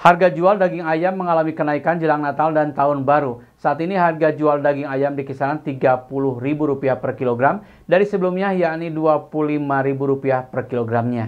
Harga jual daging ayam mengalami kenaikan jelang Natal dan Tahun Baru. Saat ini harga jual daging ayam di kisaran Rp30.000 per kilogram dari sebelumnya yakni Rp25.000 per kilogramnya.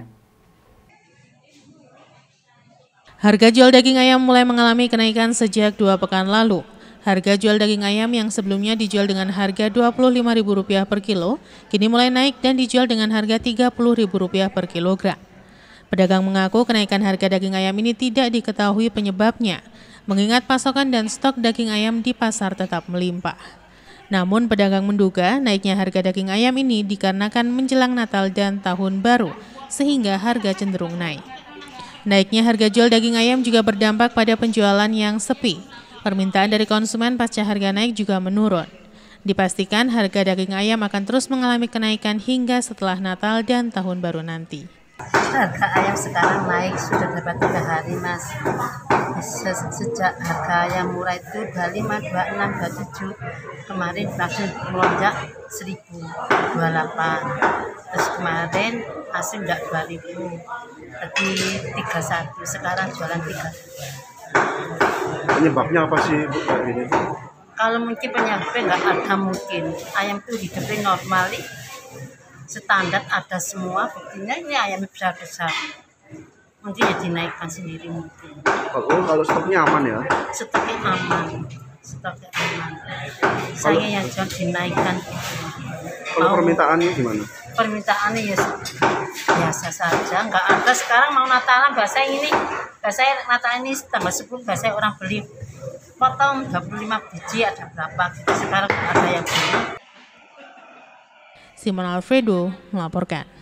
Harga jual daging ayam mulai mengalami kenaikan sejak 2 pekan lalu. Harga jual daging ayam yang sebelumnya dijual dengan harga Rp25.000 per kilo, kini mulai naik dan dijual dengan harga Rp30.000 per kilogram. Pedagang mengaku kenaikan harga daging ayam ini tidak diketahui penyebabnya, mengingat pasokan dan stok daging ayam di pasar tetap melimpah. Namun pedagang menduga naiknya harga daging ayam ini dikarenakan menjelang Natal dan Tahun Baru, sehingga harga cenderung naik. Naiknya harga jual daging ayam juga berdampak pada penjualan yang sepi. Permintaan dari konsumen pasca harga naik juga menurun. Dipastikan harga daging ayam akan terus mengalami kenaikan hingga setelah Natal dan Tahun Baru nanti. Harga ayam sekarang naik sudah dapat 3 hari, Mas. Sejak harga ayam murah itu 25, 26, 27. Kemarin langsung melonjak 1.000, 28. Terus kemarin hasil enggak 2.000. Tadi 31, sekarang jualan 3. Penyebabnya apa sih, Bu? Kalau mungkin penyebabnya nggak ada mungkin. Ayam itu hidupnya normal, standar ada semua, buktinya ini ayam besar-besar. Mungkin ya dinaikkan sendiri mungkin. Kalau stoknya aman ya? Stoknya aman. Saya yang jual dinaikkan. Kalau permintaannya gimana? Permintaannya ya biasa saja, nggak ada. Sekarang mau Natalan bahasa ini, bahasa Natal ini tambah 10, bahasa orang beli potong 25 biji ada berapa gitu. Sekarang ada yang beli. Simon Alfredo melaporkan.